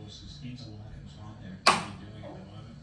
course, there's a lot of time they're doing at the moment.